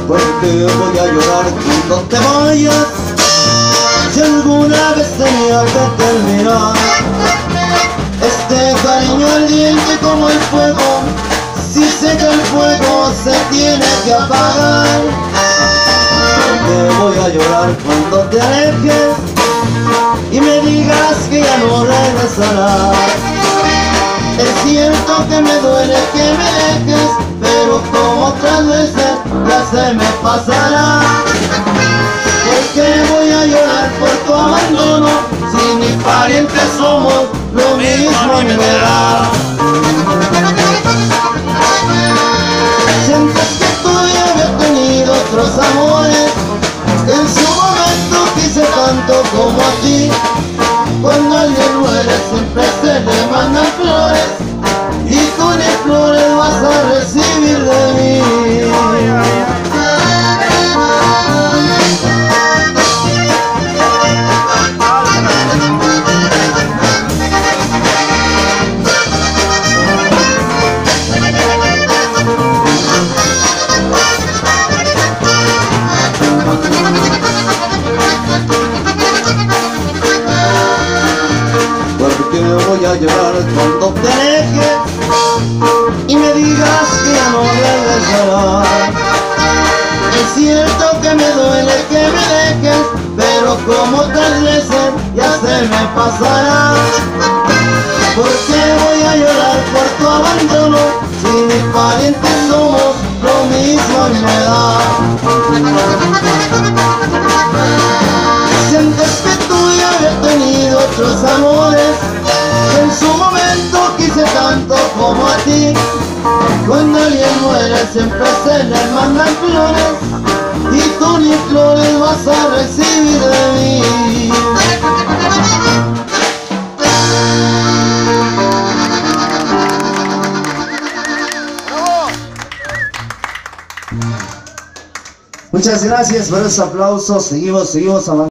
Porque voy a llorar cuando te vayas. Si alguna vez tenía que terminar este cariño ardiente como el fuego, si sé que el fuego se tiene que apagar. Porque voy a llorar cuando te alejes y me digas que ya no regresarás. Es cierto que me duele que me dejes, pero como otras veces ya se me pasará. Porque voy a llorar por tu abandono, si mis parientes somos, lo mismo me da. Sientes que tú ya había tenido otros amores, que en su momento quise tanto como a ti. Cuando alguien muere siempre se le mandan flores, y tú ni flores vas a recibir de mí. Porque voy a llorar cuando te alejes y me digas que ya no regresarás. Es cierto que me duele que me dejes, pero como otras veces ya se me pasará. Porque voy a llorar por tu abandono, si mis parientes somos, lo mismo me da. Sientes que tú ya habías tenido otros amores, que en su momento quise tanto como a ti. Cuando alguien muere siempre se le mandan flores, y tú ni flores vas a recibir de mí. Muchas gracias por esos aplausos. Seguimos avanzando.